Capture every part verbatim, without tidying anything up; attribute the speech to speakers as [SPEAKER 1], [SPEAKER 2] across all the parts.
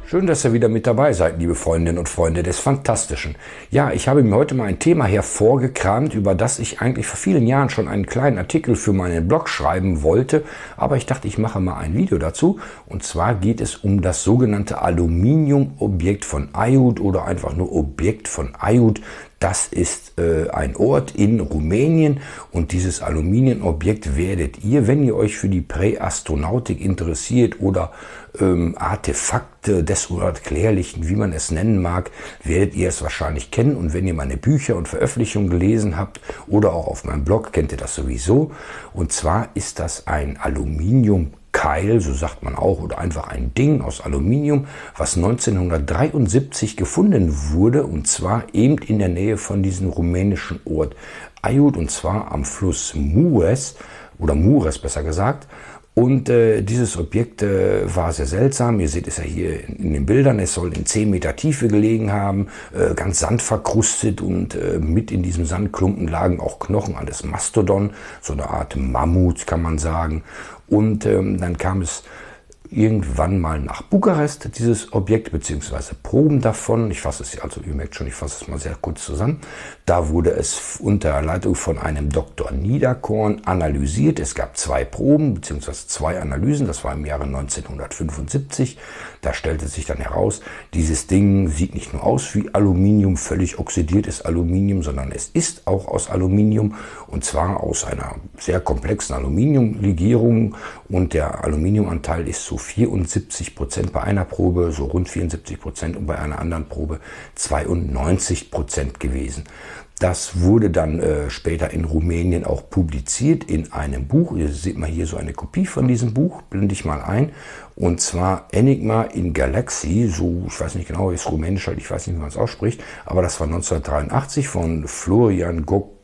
[SPEAKER 1] Schön, dass ihr wieder mit dabei seid, liebe Freundinnen und Freunde des Fantastischen. Ja, ich habe mir heute mal ein Thema hervorgekramt, über das ich eigentlich vor vielen Jahren schon einen kleinen Artikel für meinen Blog schreiben wollte. Aber ich dachte, ich mache mal ein Video dazu. Und zwar geht es um das sogenannte Aluminiumobjekt von Aiud oder einfach nur Objekt von Aiud. Das ist äh, ein Ort in Rumänien und dieses Aluminiumobjekt werdet ihr, wenn ihr euch für die Präastronautik interessiert oder ähm, Artefakte des Unerklärlichen, wie man es nennen mag, werdet ihr es wahrscheinlich kennen. Und wenn ihr meine Bücher und Veröffentlichungen gelesen habt oder auch auf meinem Blog, kennt ihr das sowieso. Und zwar ist das ein Aluminium Keil, so sagt man auch, oder einfach ein Ding aus Aluminium, was neunzehnhundertdreiundsiebzig gefunden wurde, und zwar eben in der Nähe von diesem rumänischen Ort Aiud, und zwar am Fluss Mureș, oder Mureș besser gesagt. Und äh, dieses Objekt äh, war sehr seltsam. Ihr seht es ja hier in, in den Bildern. Es soll in zehn Meter Tiefe gelegen haben, äh, ganz sandverkrustet, und äh, mit in diesem Sandklumpen lagen auch Knochen eines Mastodon, so eine Art Mammut, kann man sagen. Und ähm, dann kam es irgendwann mal nach Bukarest, dieses Objekt, beziehungsweise Proben davon. Ich fasse es, also ihr merkt schon, ich fasse es mal sehr kurz zusammen. Da wurde es unter Leitung von einem Doktor Niederkorn analysiert. Es gab zwei Proben, beziehungsweise zwei Analysen. Das war im Jahre neunzehnhundertfünfundsiebzig. Da stellte sich dann heraus, dieses Ding sieht nicht nur aus wie Aluminium, völlig oxidiertes Aluminium, sondern es ist auch aus Aluminium, und zwar aus einer sehr komplexen Aluminiumlegierung, und der Aluminiumanteil ist so vierundsiebzig Prozent bei einer Probe, so rund vierundsiebzig Prozent, und bei einer anderen Probe zweiundneunzig Prozent gewesen. Das wurde dann äh, später in Rumänien auch publiziert in einem Buch. Ihr seht mal hier so eine Kopie von diesem Buch, blende ich mal ein. Und zwar Enigma in Galaxy, so, ich weiß nicht genau, ist rumänisch halt, ich weiß nicht, wie man es ausspricht, aber das war neunzehnhundertdreiundachtzig von Florian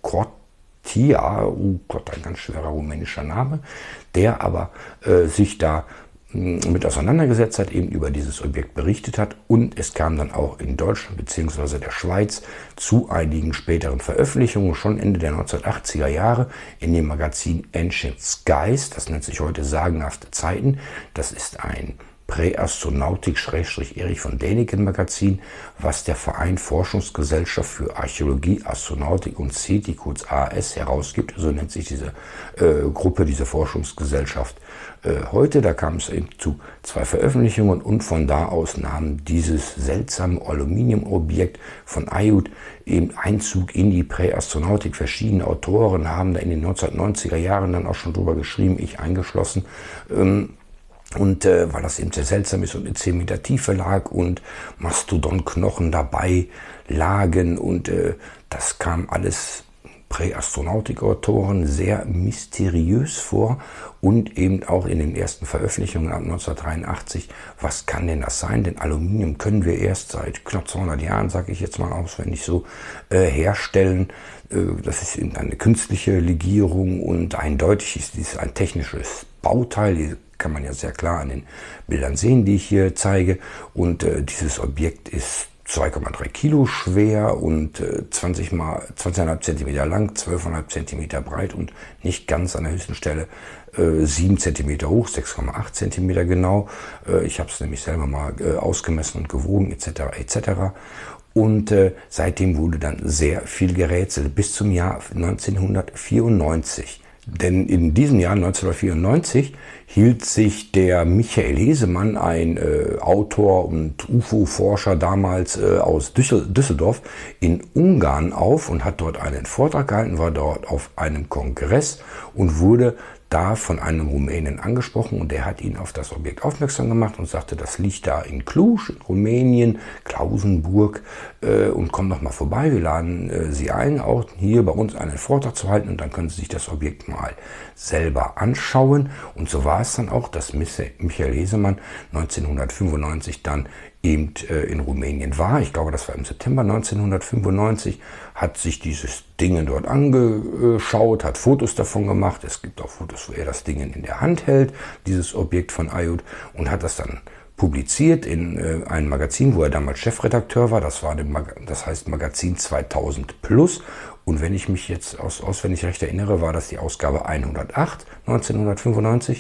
[SPEAKER 1] Gocotia, oh Gott, ein ganz schwerer rumänischer Name, der aber äh, sich da mit auseinandergesetzt hat, eben über dieses Objekt berichtet hat, und es kam dann auch in Deutschland bzw. der Schweiz zu einigen späteren Veröffentlichungen, schon Ende der neunzehnhundertachtziger Jahre, in dem Magazin Ancient Skies, das nennt sich heute Sagenhafte Zeiten. Das ist ein Präastronautik-Erich von Däniken Magazin, was der Verein Forschungsgesellschaft für Archäologie, Astronautik und SETI, kurz A A S, herausgibt. So nennt sich diese äh, Gruppe, diese Forschungsgesellschaft äh, heute. Da kam es eben zu zwei Veröffentlichungen, und von da aus nahm dieses seltsame Aluminiumobjekt von Aiud eben Einzug in die Präastronautik. Verschiedene Autoren haben da in den neunzehnhundertneunziger Jahren dann auch schon drüber geschrieben, ich eingeschlossen. Ähm, Und äh, weil das eben sehr seltsam ist und in zehn Meter Tiefe lag und Mastodon-Knochen dabei lagen, und äh, das kam alles Präastronautik-Autoren sehr mysteriös vor, und eben auch in den ersten Veröffentlichungen ab neunzehnhundertdreiundachtzig. Was kann denn das sein? Denn Aluminium können wir erst seit knapp zweihundert Jahren, sage ich jetzt mal auswendig so, äh, herstellen. Äh, das ist eben eine künstliche Legierung, und eindeutig ist dies ein technisches Bauteil. Die kann man ja sehr klar an den Bildern sehen, die ich hier zeige. Und äh, dieses Objekt ist zwei Komma drei Kilo schwer und äh, zwanzig mal zwanzig Komma fünf Zentimeter lang, zwölf Komma fünf Zentimeter breit und nicht ganz an der höchsten Stelle äh, sieben Zentimeter hoch, sechs Komma acht Zentimeter genau. Äh, ich habe es nämlich selber mal äh, ausgemessen und gewogen, et cetera et cetera. Und äh, seitdem wurde dann sehr viel gerätselt, bis zum Jahr neunzehnhundertvierundneunzig. Denn in diesem Jahr neunzehnhundertvierundneunzig hielt sich der Michael Hesemann, ein äh, Autor und U F O-Forscher damals äh, aus Düssel Düsseldorf, in Ungarn auf und hat dort einen Vortrag gehalten, war dort auf einem Kongress und wurde da von einem Rumänen angesprochen, und der hat ihn auf das Objekt aufmerksam gemacht und sagte, das liegt da in Cluj, in Rumänien, Klausenburg, äh, und kommt noch mal vorbei, wir laden äh, Sie ein, auch hier bei uns einen Vortrag zu halten, und dann können Sie sich das Objekt mal selber anschauen. Und so war es dann auch, dass Michael Hesemann neunzehnhundertfünfundneunzig dann eben äh, in Rumänien war. Ich glaube, das war im September neunzehnhundertfünfundneunzig, hat sich dieses Ding dort angeschaut, hat Fotos davon gemacht. Es gibt auch Fotos, wo er das Ding in der Hand hält, dieses Objekt von Aiud, und hat das dann publiziert in äh, einem Magazin, wo er damals Chefredakteur war. Das war dem Mag das heißt Magazin zweitausend plus. Und wenn ich mich jetzt aus, auswendig recht erinnere, war das die Ausgabe hundertacht neunzehnhundertfünfundneunzig.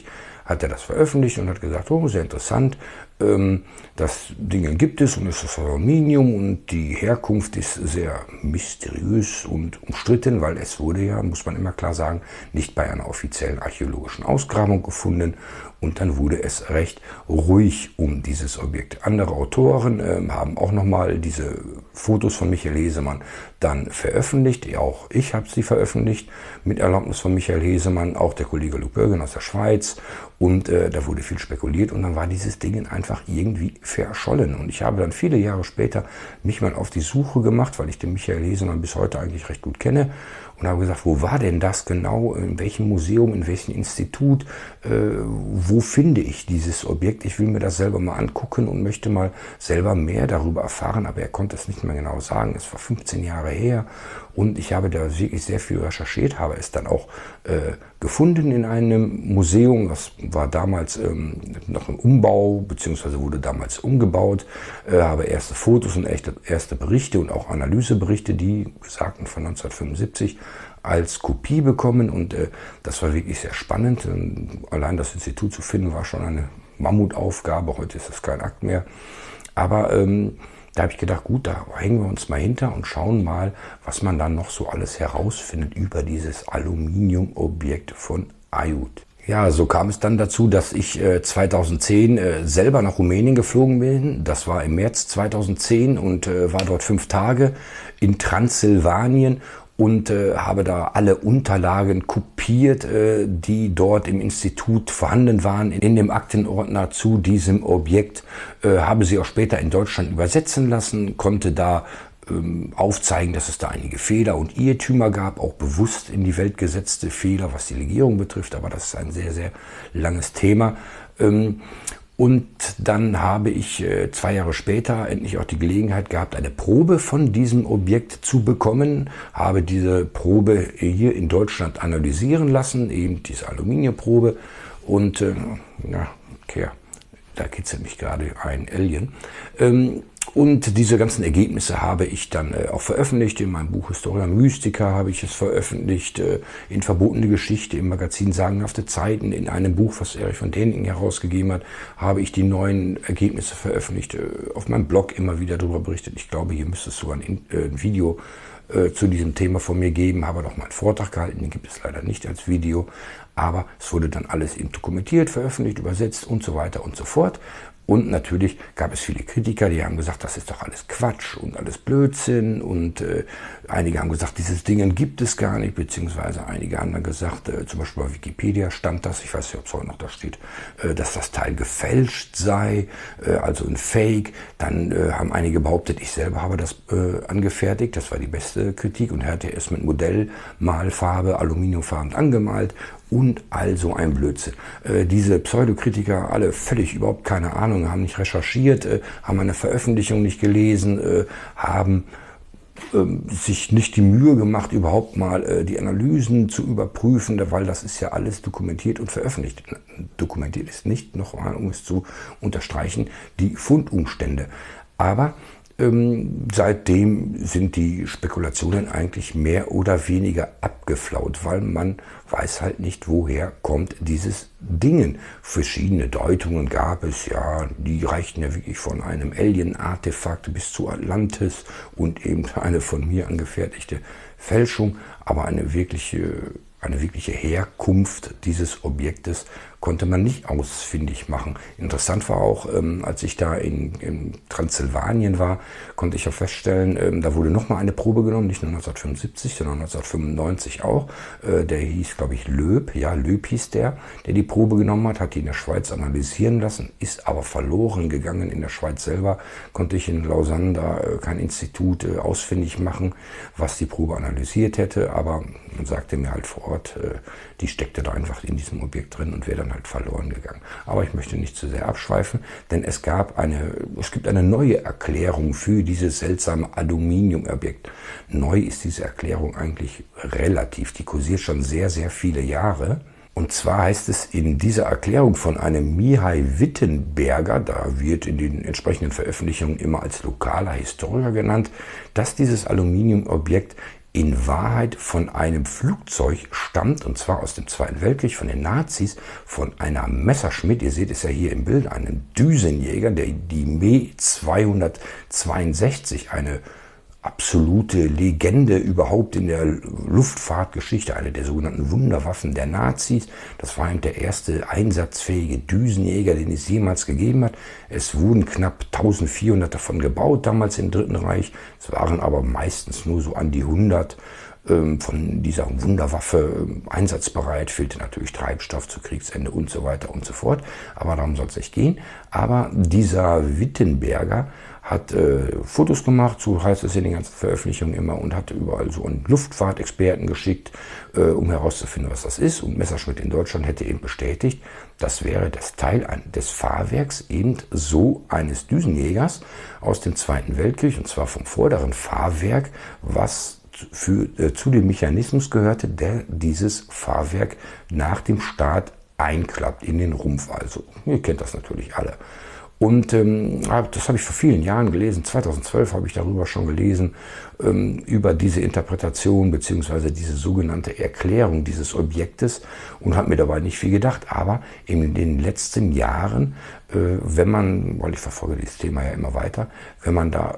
[SPEAKER 1] hat er das veröffentlicht und hat gesagt, oh, sehr interessant, ähm, das Ding gibt es und es ist Aluminium und die Herkunft ist sehr mysteriös und umstritten, weil es wurde ja, muss man immer klar sagen, nicht bei einer offiziellen archäologischen Ausgrabung gefunden und dann wurde es recht ruhig um dieses Objekt. Andere Autoren äh, haben auch nochmal diese Fotos von Michael Hesemann dann veröffentlicht, auch ich habe sie veröffentlicht mit Erlaubnis von Michael Hesemann, auch der Kollege Luc Bürgen aus der Schweiz und äh, da wurde viel spekuliert und dann war dieses Ding einfach irgendwie verschollen und ich habe dann viele Jahre später mich mal auf die Suche gemacht, weil ich den Michael Hesemann bis heute eigentlich recht gut kenne und habe gesagt, wo war denn das genau, in welchem Museum, in welchem Institut, äh, wo finde ich dieses Objekt? Ich will mir das selber mal angucken und möchte mal selber mehr darüber erfahren, aber er konnte es nicht mehr genau sagen. Es war fünfzehn Jahre her und ich habe da wirklich sehr viel recherchiert, habe es dann auch äh, gefunden in einem Museum, das war damals ähm, noch im Umbau, beziehungsweise wurde damals umgebaut, äh, habe erste Fotos und echte, erste Berichte und auch Analyseberichte, die besagten von neunzehnhundertfünfundsiebzig, als Kopie bekommen und äh, das war wirklich sehr spannend. Und allein das Institut zu finden war schon eine Mammutaufgabe, heute ist das kein Akt mehr. Aber ähm, da habe ich gedacht, gut, da hängen wir uns mal hinter und schauen mal, was man dann noch so alles herausfindet über dieses Aluminiumobjekt von Aiud. Ja, so kam es dann dazu, dass ich äh, zweitausendzehn äh, selber nach Rumänien geflogen bin. Das war im März zweitausendzehn und äh, war dort fünf Tage in Transsilvanien und äh, habe da alle Unterlagen kopiert, äh, die dort im Institut vorhanden waren, in dem Aktenordner zu diesem Objekt, äh, habe sie auch später in Deutschland übersetzen lassen, konnte da ähm, aufzeigen, dass es da einige Fehler und Irrtümer gab, auch bewusst in die Welt gesetzte Fehler, was die Legierung betrifft, aber das ist ein sehr, sehr langes Thema. Ähm, Und dann habe ich äh, zwei Jahre später endlich auch die Gelegenheit gehabt, eine Probe von diesem Objekt zu bekommen. Habe diese Probe hier in Deutschland analysieren lassen, eben diese Aluminiumprobe. Und äh, ja, okay, da kitzelt mich gerade ein Alien. Ähm, Und diese ganzen Ergebnisse habe ich dann äh, auch veröffentlicht. In meinem Buch Historia Mystica habe ich es veröffentlicht, äh, in Verbotene Geschichte, im Magazin Sagenhafte Zeiten, in einem Buch, was Erich von Däniken herausgegeben hat, habe ich die neuen Ergebnisse veröffentlicht, äh, auf meinem Blog immer wieder darüber berichtet. Ich glaube, hier müsste es sogar ein, äh, ein Video äh, zu diesem Thema von mir geben, habe noch mal einen Vortrag gehalten, den gibt es leider nicht als Video, aber es wurde dann alles eben dokumentiert, veröffentlicht, übersetzt und so weiter und so fort. Und natürlich gab es viele Kritiker, die haben gesagt, das ist doch alles Quatsch und alles Blödsinn. Und äh, einige haben gesagt, dieses Ding gibt es gar nicht, beziehungsweise einige haben dann gesagt, äh, zum Beispiel bei Wikipedia stand das, ich weiß nicht, ob es heute noch da steht, äh, dass das Teil gefälscht sei, äh, also ein Fake. Dann äh, haben einige behauptet, ich selber habe das äh, angefertigt, das war die beste Kritik und er hatte es mit Modellmalfarbe, Aluminiumfarben angemalt. Und also ein Blödsinn. Äh, diese Pseudokritiker, alle völlig überhaupt keine Ahnung, haben nicht recherchiert, äh, haben eine Veröffentlichung nicht gelesen, äh, haben äh, sich nicht die Mühe gemacht, überhaupt mal äh, die Analysen zu überprüfen, weil das ist ja alles dokumentiert und veröffentlicht. Dokumentiert ist nicht, nochmal, um es zu unterstreichen, die Fundumstände. Aber Ähm, seitdem sind die Spekulationen eigentlich mehr oder weniger abgeflaut, weil man weiß halt nicht, woher kommt dieses Dingen. Verschiedene Deutungen gab es, ja, die reichten ja wirklich von einem Alien-Artefakt bis zu Atlantis und eben eine von mir angefertigte Fälschung, aber eine wirkliche, eine wirkliche Herkunft dieses Objektes konnte man nicht ausfindig machen. Interessant war auch, ähm, als ich da in, in Transsilvanien war, konnte ich auch feststellen, ähm, da wurde nochmal eine Probe genommen, nicht nur neunzehnhundertfünfundsiebzig, sondern neunzehnhundertfünfundneunzig auch. Äh, der hieß, glaube ich, Loeb, ja, Loeb hieß der, der die Probe genommen hat, hat die in der Schweiz analysieren lassen, ist aber verloren gegangen in der Schweiz selber. Konnte ich in Lausanne da äh, kein Institut äh, ausfindig machen, was die Probe analysiert hätte, aber man sagte mir halt vor Ort, äh, die steckte da einfach in diesem Objekt drin und wäre dann halt verloren gegangen. Aber ich möchte nicht zu sehr abschweifen, denn es gab eine, es gibt eine neue Erklärung für dieses seltsame Aluminiumobjekt. Neu ist diese Erklärung eigentlich relativ, die kursiert schon sehr, sehr viele Jahre. Und zwar heißt es in dieser Erklärung von einem Mihai Wittenberger, da wird in den entsprechenden Veröffentlichungen immer als lokaler Historiker genannt, dass dieses Aluminiumobjekt in Wahrheit von einem Flugzeug stammt, und zwar aus dem Zweiten Weltkrieg, von den Nazis, von einer Messerschmitt, ihr seht es ja hier im Bild, einem Düsenjäger, der die Me zweihundertzweiundsechzig, eine absolute Legende überhaupt in der Luftfahrtgeschichte, eine der sogenannten Wunderwaffen der Nazis. Das war eben der erste einsatzfähige Düsenjäger, den es jemals gegeben hat. Es wurden knapp eintausendvierhundert davon gebaut, damals im Dritten Reich. Es waren aber meistens nur so an die hundert ähm, von dieser Wunderwaffe äh, einsatzbereit. Fehlte natürlich Treibstoff zu Kriegsende und so weiter und so fort. Aber darum soll es nicht gehen. Aber dieser Wittenberger hat äh, Fotos gemacht, so heißt es in den ganzen Veröffentlichungen immer, und hat überall so einen Luftfahrtexperten geschickt, äh, um herauszufinden, was das ist. Und Messerschmitt in Deutschland hätte eben bestätigt, das wäre das Teil des Fahrwerks eben so eines Düsenjägers aus dem Zweiten Weltkrieg, und zwar vom vorderen Fahrwerk, was für, äh, zu dem Mechanismus gehörte, der dieses Fahrwerk nach dem Start einklappt in den Rumpf. Also, ihr kennt das natürlich alle. Und ähm, das habe ich vor vielen Jahren gelesen, zweitausendzwölf habe ich darüber schon gelesen, ähm, über diese Interpretation bzw. diese sogenannte Erklärung dieses Objektes, und habe mir dabei nicht viel gedacht. Aber in den letzten Jahren, äh, wenn man, weil ich verfolge dieses Thema ja immer weiter, wenn man da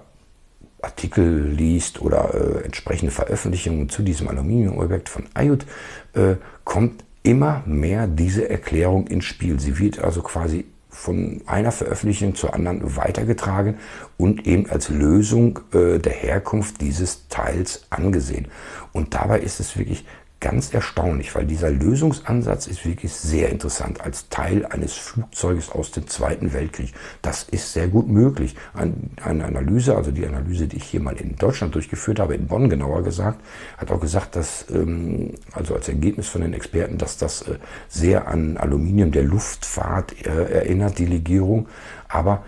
[SPEAKER 1] Artikel liest oder äh, entsprechende Veröffentlichungen zu diesem Aluminiumobjekt von Ayout, äh, kommt immer mehr diese Erklärung ins Spiel. Sie wird also quasi von einer Veröffentlichung zur anderen weitergetragen und eben als Lösung äh, der Herkunft dieses Teils angesehen. Und dabei ist es wirklich ganz erstaunlich, weil dieser Lösungsansatz ist wirklich sehr interessant als Teil eines Flugzeuges aus dem Zweiten Weltkrieg. Das ist sehr gut möglich. Eine Analyse, also die Analyse, die ich hier mal in Deutschland durchgeführt habe, in Bonn genauer gesagt, hat auch gesagt, dass, also als Ergebnis von den Experten, dass das sehr an Aluminium der Luftfahrt erinnert, die Legierung. Aber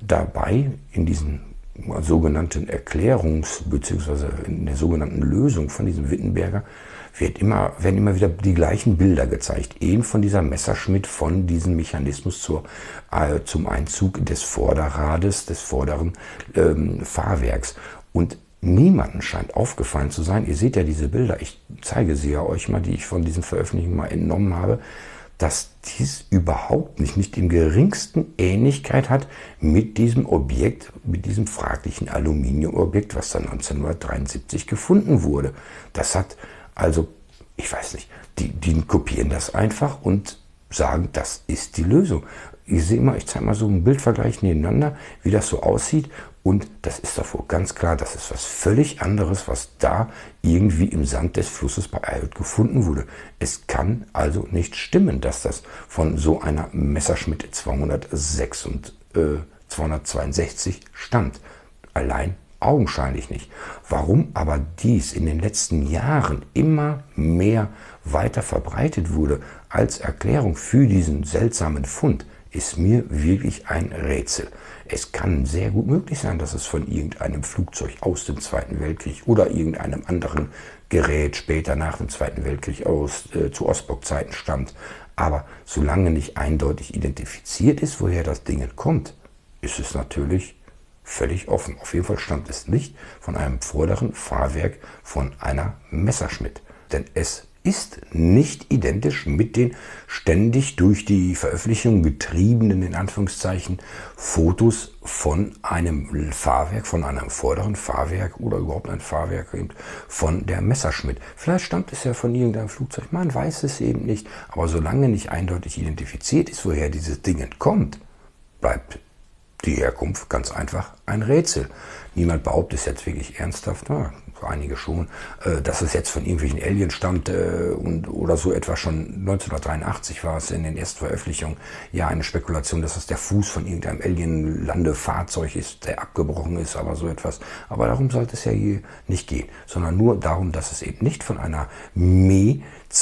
[SPEAKER 1] dabei in diesen sogenannten Erklärungs- bzw. in der sogenannten Lösung von diesem Wittenberger wird immer, werden immer wieder die gleichen Bilder gezeigt. Eben von dieser Messerschmitt, von diesem Mechanismus zur, äh, zum Einzug des Vorderrades, des vorderen ähm, Fahrwerks. Und niemandem scheint aufgefallen zu sein, ihr seht ja diese Bilder, ich zeige sie ja euch mal, die ich von diesen Veröffentlichungen mal entnommen habe, dass dies überhaupt nicht, nicht im geringsten Ähnlichkeit hat mit diesem Objekt, mit diesem fraglichen Aluminiumobjekt, was dann neunzehnhundertdreiundsiebzig gefunden wurde. Das hat also, ich weiß nicht, die, die kopieren das einfach und sagen, das ist die Lösung. Ich sehe mal, ich zeige mal so einen Bildvergleich nebeneinander, wie das so aussieht. Und das ist doch wohl ganz klar, das ist was völlig anderes, was da irgendwie im Sand des Flusses bei Ayout gefunden wurde. Es kann also nicht stimmen, dass das von so einer Messerschmitt zweihundertsechs und äh, zweihundertzweiundsechzig stammt. Allein augenscheinlich nicht. Warum aber dies in den letzten Jahren immer mehr weiter verbreitet wurde als Erklärung für diesen seltsamen Fund, ist mir wirklich ein Rätsel. Es kann sehr gut möglich sein, dass es von irgendeinem Flugzeug aus dem Zweiten Weltkrieg oder irgendeinem anderen Gerät später nach dem Zweiten Weltkrieg aus äh, zu Ostblock-Zeiten stammt. Aber solange nicht eindeutig identifiziert ist, woher das Ding kommt, ist es natürlich völlig offen. Auf jeden Fall stammt es nicht von einem vorderen Fahrwerk von einer Messerschmitt. Denn es ist nicht identisch mit den ständig durch die Veröffentlichung getriebenen, in Anführungszeichen, Fotos von einem Fahrwerk, von einem vorderen Fahrwerk oder überhaupt ein Fahrwerk eben von der Messerschmitt. Vielleicht stammt es ja von irgendeinem Flugzeug, man weiß es eben nicht. Aber solange nicht eindeutig identifiziert ist, woher dieses Ding kommt, bleibt die Herkunft ganz einfach ein Rätsel. Niemand behauptet es jetzt wirklich ernsthaft, na, einige schon, äh, dass es jetzt von irgendwelchen Aliens stammt äh, und, oder so etwa. Schon neunzehnhundertdreiundachtzig war es in den ersten Veröffentlichungen ja eine Spekulation, dass es der Fuß von irgendeinem Alien-Landefahrzeug ist, der abgebrochen ist, aber so etwas. Aber darum sollte es ja hier nicht gehen, sondern nur darum, dass es eben nicht von einer Me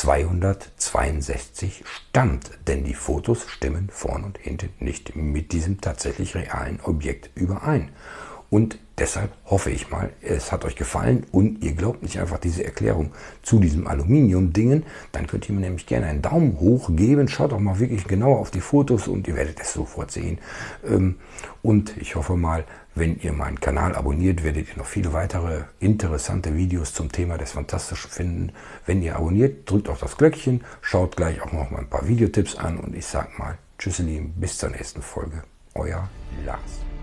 [SPEAKER 1] zweihundertzweiundsechzig stammt, denn die Fotos stimmen vorn und hinten nicht mit diesem tatsächlich realen Objekt überein. Und deshalb hoffe ich mal, es hat euch gefallen und ihr glaubt nicht einfach diese Erklärung zu diesem Aluminium-Dingen. Dann könnt ihr mir nämlich gerne einen Daumen hoch geben. Schaut auch mal wirklich genauer auf die Fotos und ihr werdet es sofort sehen. Und ich hoffe mal, wenn ihr meinen Kanal abonniert, werdet ihr noch viele weitere interessante Videos zum Thema des Fantastischen finden. Wenn ihr abonniert, drückt auf das Glöckchen, schaut gleich auch noch mal ein paar Videotipps an und ich sage mal, tschüss ihr Lieben, bis zur nächsten Folge. Euer Lars.